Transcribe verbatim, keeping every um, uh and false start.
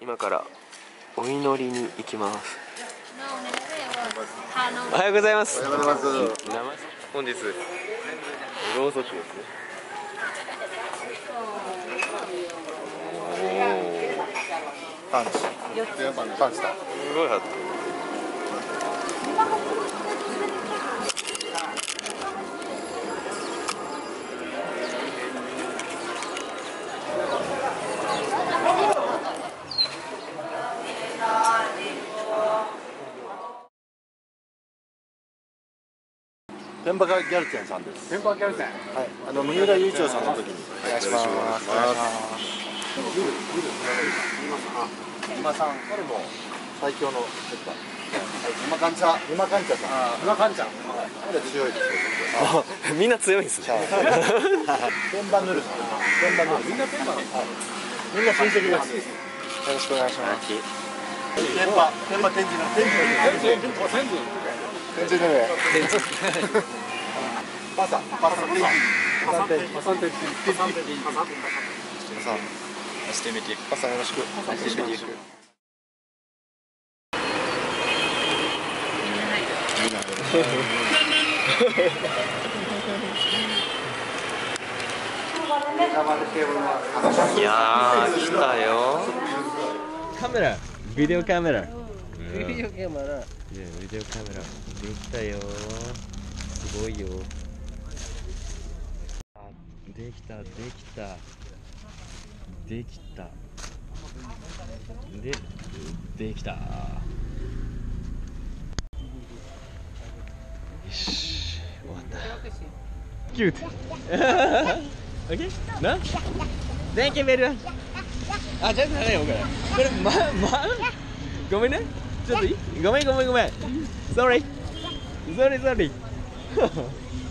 今からお祈りに行きます。おはようございます。おはようございます。本日ろうそくですね。 パンチ。パンチだ。 すごいハット。 ペンバカギャルテンさんです。 ペンバカギャルテン。 はい。あの三浦雄一郎さんの時に。 お願いします。お願いします。 今さん、彼も最強のペッパー。今カンチャ、今カンチャさん。 今カンちゃん。 彼強いですよ。 みんな強いんですね。 ペンバヌルさん。ペンバヌル。みんなペンバなの。みんな親戚です。よろしくお願いします。ペンバ、ペンバ天神の天神。天神。天神。天神で。パサ、パサ天神。パサ天神。パサ天神。パサ天神。パサ。してみていく。パサよろしく。パサしてみていく。 いやー来たよ。カメラ、ビデオカメラ。ビデオカメラ。ビデオカメラできたよ。すごいよ。できたできたできたでできた。よし終わった。キュート。オッケーな。Thank you very much。あ、ちょっと待ってよこれ。これままごめんね。ちょっといい？ごめんごめんごめん。Sorry。Sorry sorry。